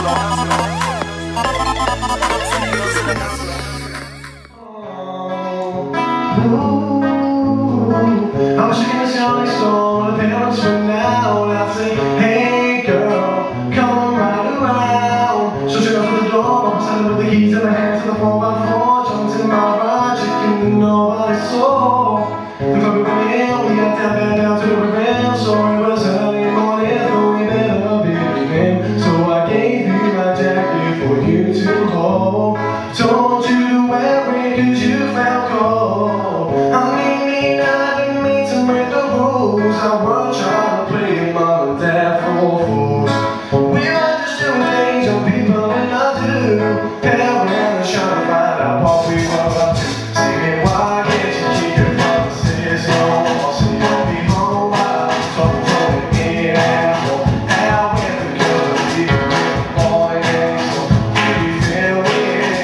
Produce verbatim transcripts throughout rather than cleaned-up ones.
I'm shaking the sky so the parents from now and I say, hey girl, come right around. So she goes to the door, I'm standing with the keys in my hands to the four by four, jumped in my ride, chicken nobody saw. The club we went in, we got that bad down to the river, so it was early morning, but we better be leaving. So I gave you my jacket for you to hold. Told you to wear it cause you felt cold. I mean, I didn't mean to break the rules. I wasn't trying to play mom and dad for fools. We were just doing things young people did not do. And we're trying to find out what we were up to. Singing, why can't you keep your promises? No more, so you'll be home by talking from in and out. Out with the girl, you with the boy next door. Can you feel me?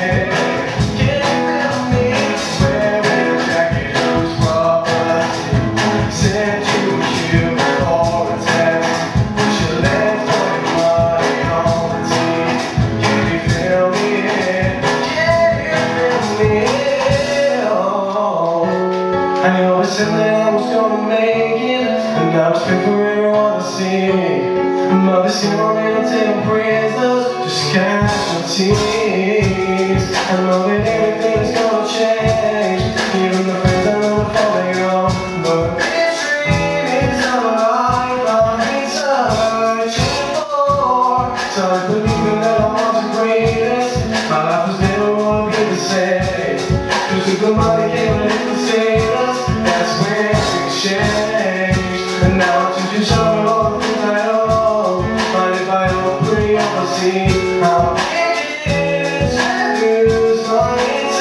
Can you feel me? Wearing a jacket whose property sent you a cue or a text. Put your legs on your money on the tee. Can you feel me? Can you feel me? Oh, I knew I said that I was gonna make it, and I was fit for everyone to see me. Mother's funeral, taking prisoners, just casualties. I know that everything's gonna change, even the friends I know before they go. But this dream is not a life I've been searching for. So I believe that I want the greatest. My life was never gonna be the same. Cause if the money came and it was us, that's when things changed. And now I'm teaching some of all the things I owe. Mind if I don't bring up a scene? How it is to lose my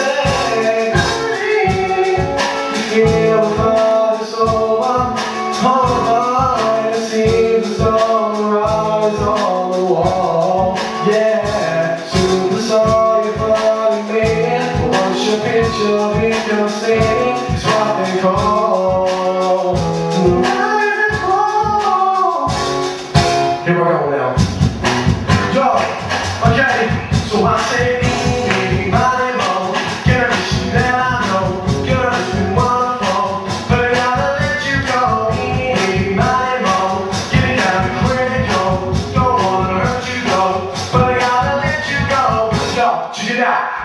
integrity. You feel the fight is over. All the light, it seems as though the rise on the wall. Yeah, soon the song you're finally made. Once your picture becomes stated, it's what they call the rise and fall. Here we go now. Yo, okay, so I say, baby, my name, get a mission that I know, girl, it's been wonderful, but I gotta let you go. Baby, my name, get it down to critical, don't wanna hurt you, go, but I gotta let you go. Yo, check it out.